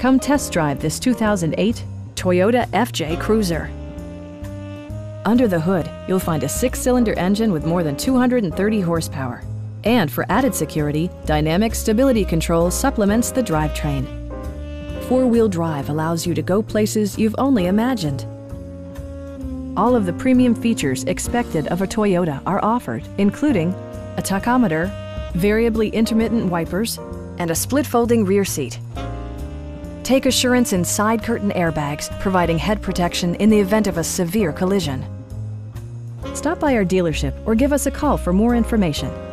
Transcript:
Come test drive this 2008 Toyota FJ Cruiser. Under the hood, you'll find a 6-cylinder engine with more than 230 horsepower. And for added security, dynamic stability control supplements the drivetrain. 4-wheel drive allows you to go places you've only imagined. All of the premium features expected of a Toyota are offered, including a tachometer, variably intermittent wipers, and a split-folding rear seat. Take assurance in side curtain airbags, providing head protection in the event of a severe collision. Stop by our dealership or give us a call for more information.